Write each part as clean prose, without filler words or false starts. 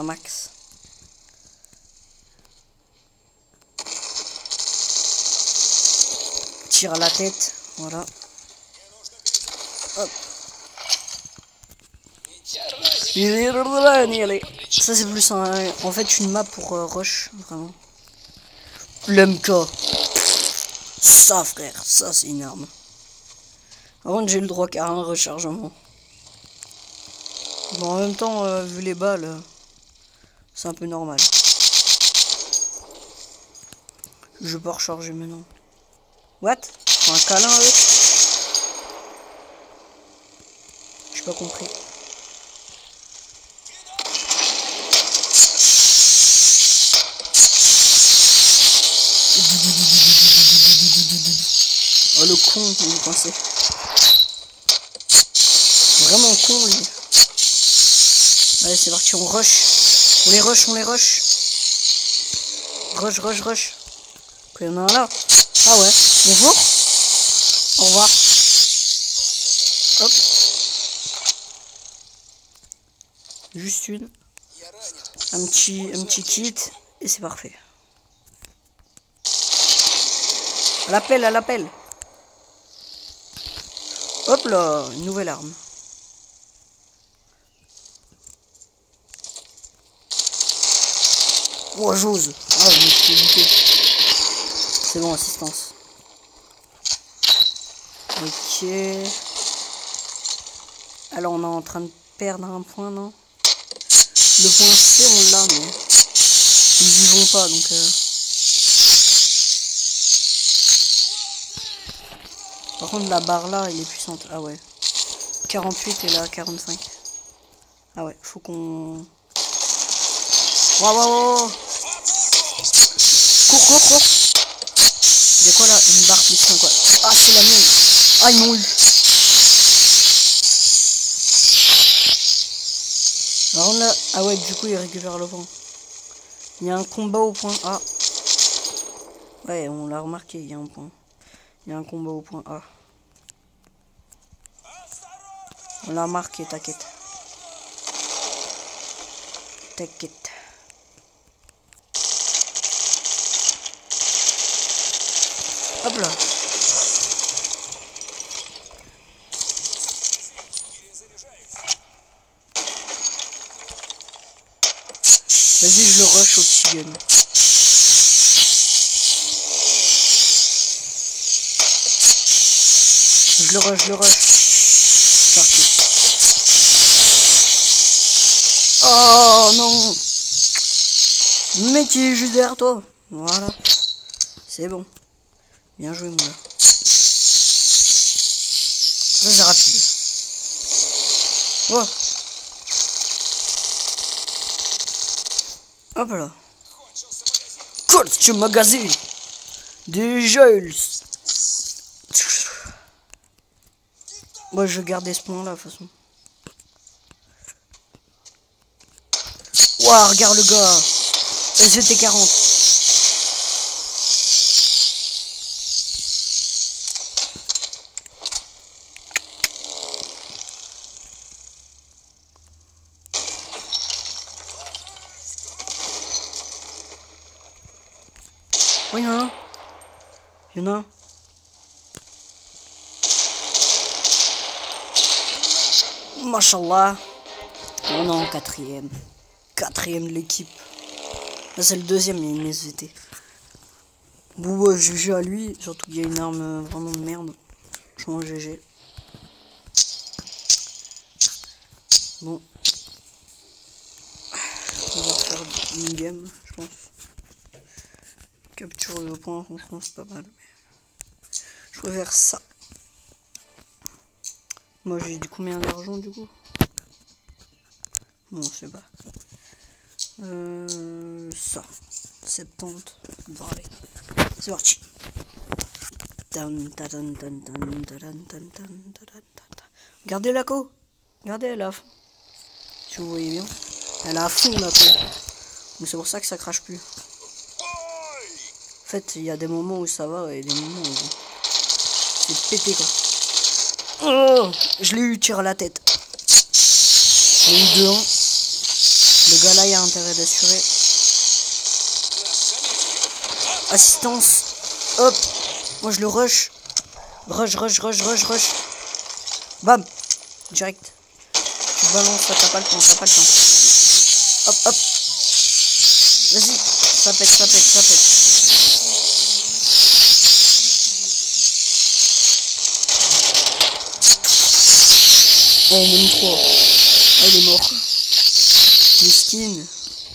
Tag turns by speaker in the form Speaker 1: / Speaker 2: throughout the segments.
Speaker 1: max. Tire à la tête, voilà. Hop. Ça c'est plus en fait une map pour rush, vraiment. L'MK. Ça frère, ça c'est une arme. Par contre j'ai le droit qu'à un rechargement. Bon en même temps, vu les balles, c'est un peu normal. Je peux recharger maintenant. What? Un câlin avec? J'ai pas compris. Oh le con, il est coincé. Vraiment con lui. Allez c'est parti, on rush. On les rush, on les rush. Rush, rush, rush. Il y en a un là. Ah ouais. Bonjour. Au revoir. Hop. Juste une. Un petit kit. Et c'est parfait. À l'appel, à l'appel. Hop là, une nouvelle arme. Oh, j'ose. Ah, je me suis évité. C'est bon, assistance. Ok. Alors, on est en train de perdre un point, non? Le point C, on l'a, mais ils y vont pas, donc... Par contre, la barre là, elle est puissante. Ah ouais. 48 et là, 45. Ah ouais, faut qu'on... Waouh, waouh, waouh. Cours, cours, cours. Il y a quoi là? Une barre plus 5 quoi. Ah, c'est la mienne. Ah, ils m'ont eu. Alors là... Ah ouais, du coup, il récupère le point. Il y a un combat au point A. Ouais, on l'a remarqué, il y a un point. Il y a un combat au point A. On l'a marqué, t'inquiète. T'inquiète. Hop là. Vas-y, je le rush au petit gun. Je le rush, je le rush. Parti. Oh non. Mec, il est juste derrière toi. Voilà. C'est bon. Bien joué, mon gars. Ça, c'est rapide. Oh. Hop là. Coach magazine. Des gels. Moi, je vais garder ce point là, de toute façon. Waouh, regarde le gars. SVT 40. Oh, il y en a un. Il y en a un. Machallah. Oh non, quatrième. Quatrième de l'équipe. Là, c'est le deuxième, il y a une SVT. Bon, ouais, GG à lui. Surtout qu'il y a une arme vraiment de merde. Franchement, GG. Bon. On va faire une game, je pense. Capture le point, franchement, c'est pas mal. Je préfère ça. Moi, j'ai du combien d'argent, du coup? Bon, je sais pas. Ça. 70. Bon, allez. C'est parti. Regardez la co. Regardez, elle a à fond. Si vous voyez bien. Elle a à fond la co. Donc c'est pour ça que ça crache plus. En fait, il y a des moments où ça va et des moments où c'est pété quoi. Oh, je l'ai eu, tir à la tête. J'ai eu 2-1. Le gars là, il y a un intérêt d'assurer. Assistance. Hop. Moi je le rush. Rush. Bam. Direct. Tu balances, t'as pas le temps. Hop. Vas-y. Ça pète. Oh, même 3. Ah, il est mort. Miskin.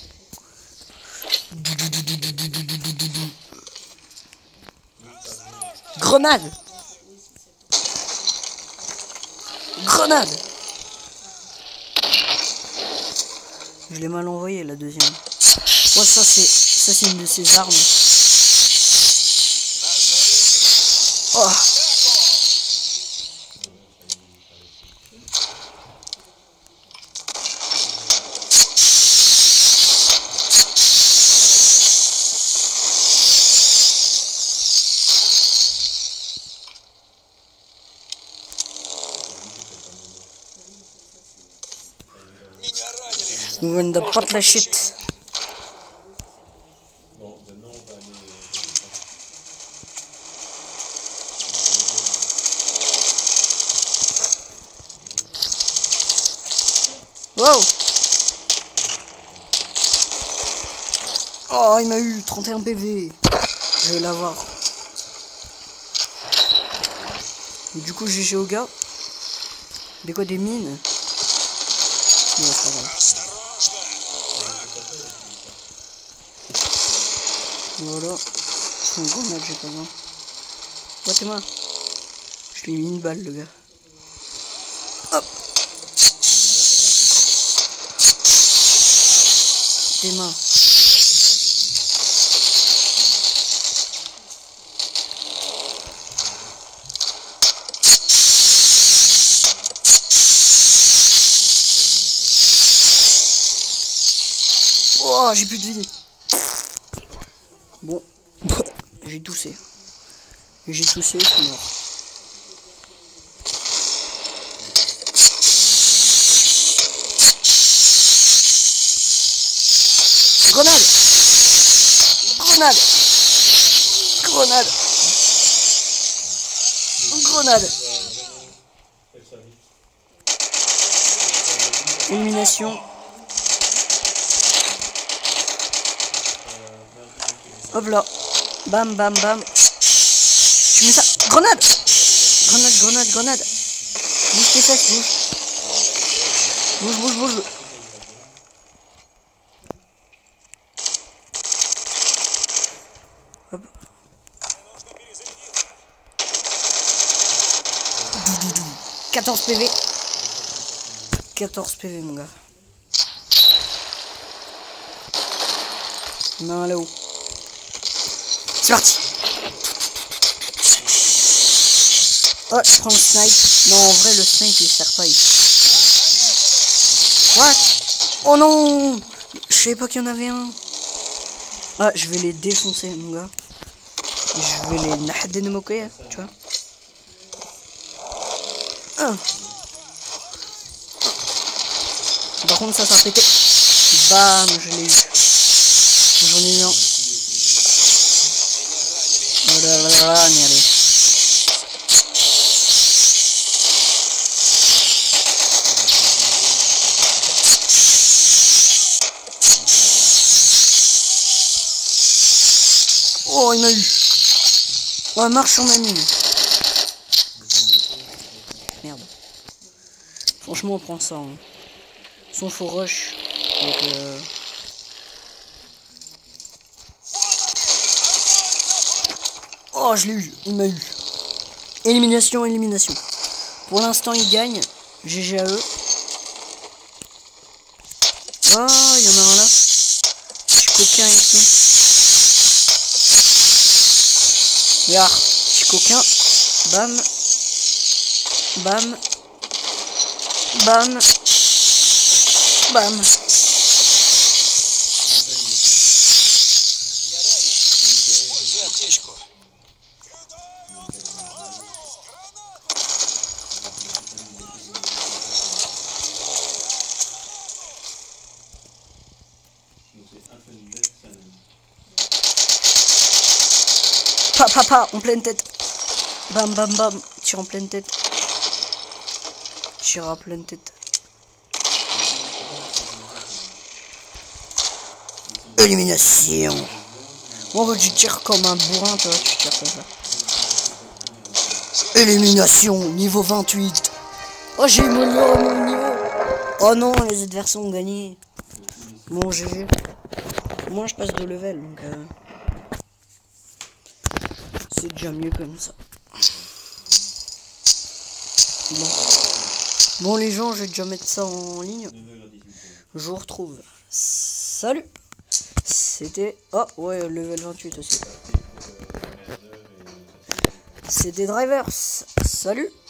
Speaker 1: Grenade. Je l'ai mal envoyé la deuxième. Ouais, ça c'est une de ses armes. Oh. When the potla shit. Wow. Oh, il m'a eu 31 PV. Je vais l'avoir. Du coup, GG au gars. Des quoi, des mines? Non, c'est pas grave. Voilà. C'est une grenade, j'ai pas besoin. Ouais, t'es moi. Je lui ai mis une balle, le gars. Hop. Tes mains. Oh, j'ai plus de vie. Bon. J'ai toussé. Je suis mort. Grenade. Élimination. Hop là. Bam. Tu mets ça. Grenade. Bouge tes fesses, bouge. Hop. 14 PV. 14 PV, mon gars. Non, là-haut. C'est parti. Oh, je prends le snipe. Non, en vrai, le snipe, il sert pas ici. What? Oh non! Je savais pas qu'il y en avait un. Ah, je vais les défoncer, mon gars. Je vais les nahdenemoker, tu vois. Ah. Par contre, ça a pété. Bam, je l'ai eu. J'en ai eu un. Voilà, allez. Oh, il m'a eu. Oh, marche sur ma mine. Merde. Franchement, on prend ça. Hein. Son faux rush. Donc, oh, je l'ai eu. Il m'a eu. Élimination. Pour l'instant, il gagne. GG à eux. Oh, il y en a un là. Petit coquin ici. Regarde. Petit coquin. Bam. Pa, en pleine tête. Bam, bam, bam. Tire en pleine tête. Tire en pleine tête. Élimination. Moi, tu tires comme un bourrin, toi. Tu tires comme ça. Élimination, niveau 28. Oh, j'ai eu mon niveau. Oh non, les adversaires ont gagné. Bon, GG. Moi, je passe de level, donc... c'est déjà mieux comme ça. Bon, les gens, je vais déjà mettre ça en ligne. Je vous retrouve. Salut. C'était... Oh, ouais, level 28 aussi. C'était Drivers. Salut.